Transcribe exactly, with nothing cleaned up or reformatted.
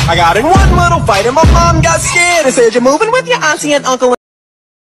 I got in one little fight and my mom got scared and said, you're moving with your auntie and uncle.